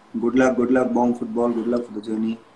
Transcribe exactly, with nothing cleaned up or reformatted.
Good luck, good luck, Bong Football. Good luck for the journey.